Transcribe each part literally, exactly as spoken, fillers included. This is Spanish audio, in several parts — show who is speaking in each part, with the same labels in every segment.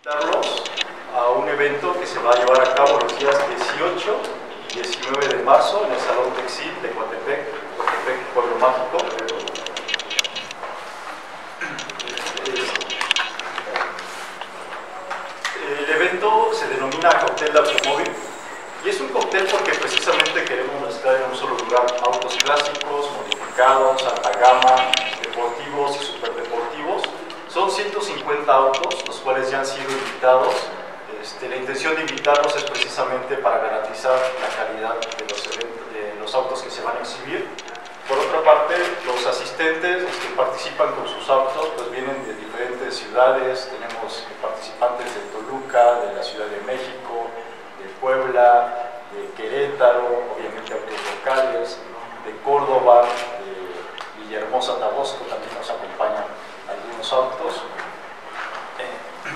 Speaker 1: invitarlos a un evento que se va a llevar a cabo los días dieciocho y diecinueve de marzo en el Salón Textil de Coatepec, Coatepec, Pueblo Mágico. El evento se denomina Cóctel de Automóvil y es un cóctel porque precisamente queremos mezclar en un solo lugar autos clásicos, modificados, alta gama, deportivos y superdeportivos. Son ciento cincuenta autos, los cuales ya han sido invitados. Este, la intención de invitarlos es precisamente para garantizar la calidad de los, eventos, de los autos que se van a exhibir. Por otra parte, los asistentes que participan con sus autos pues vienen de diferentes ciudades. Tenemos participantes de Toluca, de la Ciudad de México, de Puebla, de Querétaro, obviamente autos locales, de Córdoba, de Villahermosa, Tabasco, también nos acompañan algunos autos. Eh,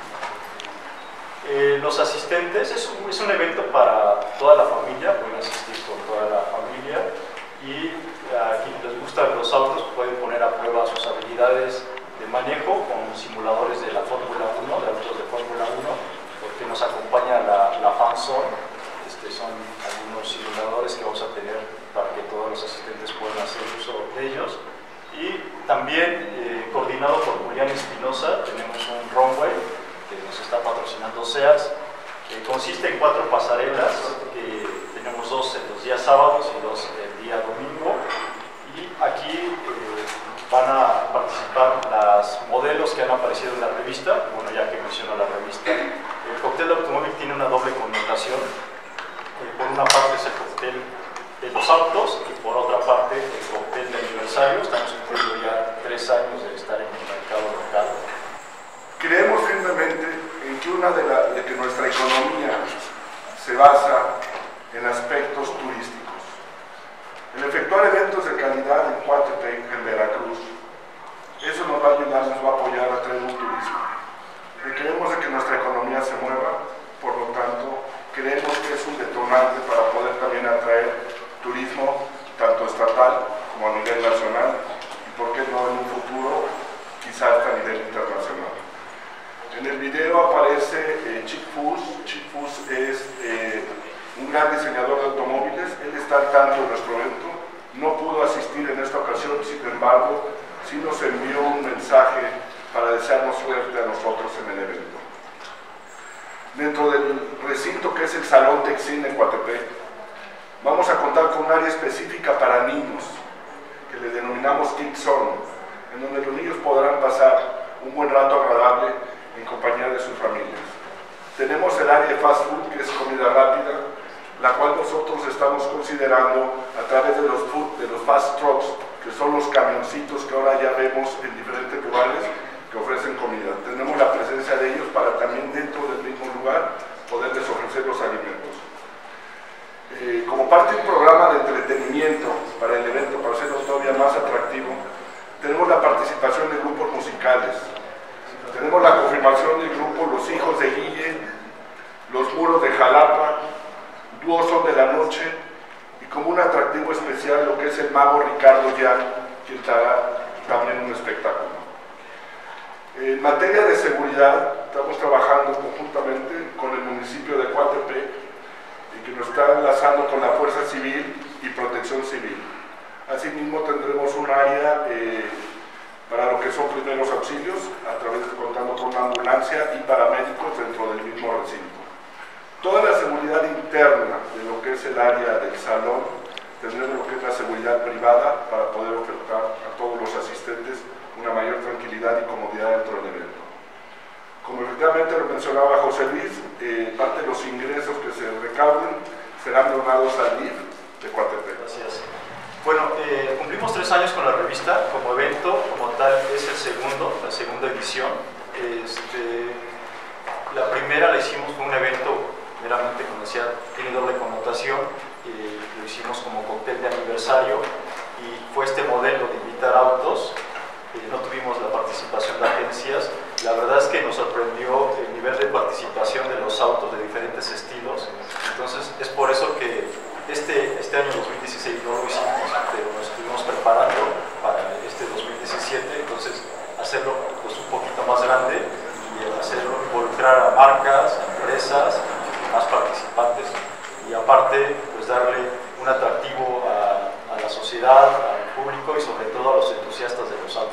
Speaker 1: eh, los asistentes, es un, es un evento para toda la familia, pueden asistir con toda la familia y a quienes les gustan los autos pueden poner a prueba sus habilidades de manejo con simuladores de la Fórmula uno, de autos de Fórmula uno, porque nos acompaña la, la Fan Zone. Este, son algunos simuladores que vamos a tener para que todos los asistentes puedan hacer uso de ellos. Y también, eh, coordinado por Julián Espinosa, tenemos un runway que nos está patrocinando SEAS, que consiste en cuatro pasarelas, que tenemos dos en los días sábados y dos el día domingo. Y aquí eh, van a participar las modelos que han aparecido en la revista. Bueno, ya que menciono la revista, el cóctel de automóvil tiene una doble connotación. Eh, por una parte es el cóctel de los autos y por otra parte el cóctel de aniversario. Estamos cumpliendo ya tres años de estar en el mercado local.
Speaker 2: Creemos firmemente en que, una de, la, de que nuestra economía se basa en aspectos turísticos. El efectuar eventos de calidad en Coatepec, en Veracruz, eso nos va a ayudar, nos va a apoyar a traer un turismo. Y creemos de que nuestra economía se mueva, por lo tanto, creemos que es un detonante para poder también atraer turismo, tanto estatal como a nivel nacional, y por qué no en un futuro, quizás a nivel internacional. En el video aparece eh, Chick Fuss. Chick Fuss es eh, un gran diseñador de automóviles. Él está al tanto de nuestro evento. No pudo asistir en esta ocasión, sin embargo, sí nos envió un mensaje para desearnos suerte a nosotros en el evento. Dentro del recinto que es el Salón Textil de Coatepec, vamos a contar con un área específica para niños, que le denominamos Kids Zone, en donde los niños podrán pasar un buen rato agradable en compañía de sus familias. Tenemos el área de fast food, que es comida rápida, la cual nosotros estamos considerando a través de los, food, de los fast trucks, que son los camioncitos que ahora ya vemos en diferentes lugares que ofrecen comida. Tenemos la presencia de ellos para también dentro del mismo lugar poderles ofrecer los alimentos. Eh, como parte de un programa de entretenimiento para el evento, para hacerlo todavía más atractivo, tenemos la participación de grupos musicales. Tenemos la confirmación del grupo Los Hijos de Guille, Los Muros de Jalapa, Dúo Son de la Noche y como un atractivo especial lo que es el mago Ricardo Yan, quien dará también un espectáculo. En materia de seguridad, estamos trabajando conjuntamente con el municipio de Coatepec y que nos está enlazando con la Fuerza Civil y Protección Civil. Asimismo tendremos un área eh, para lo que son primeros auxilios, a través de contando con una ambulancia y paramédicos dentro del mismo recinto. Toda la seguridad interna de lo que es el área del salón, tendremos lo que es la seguridad privada para poder ofertar a todos los asistentes una mayor tranquilidad y comodidad dentro del evento. Como efectivamente lo mencionaba José Luis, eh, parte de los ingresos que se recauden serán donados al D I F de Coatepec.
Speaker 1: Gracias. Bueno, eh, cumplimos tres años con la revista como evento, como tal es el segundo, la segunda edición. Este, la primera la hicimos con un evento meramente, como decía, tiene doble connotación, eh, lo hicimos como cóctel de aniversario y fue este modelo de invitar autos. Eh, no tuvimos la participación de agencias. La verdad es que nos sorprendió el nivel de participación de los autos de diferentes estilos. Entonces es por eso que este, este año dos mil dieciséis no lo hicimos, pero nos estuvimos preparando para este dos mil diecisiete. Entonces hacerlo pues, un poquito más grande y hacerlo involucrar marcas, a empresas, más participantes y aparte pues darle un atractivo a, a la sociedad, al público y sobre todo a los entusiastas de los autos.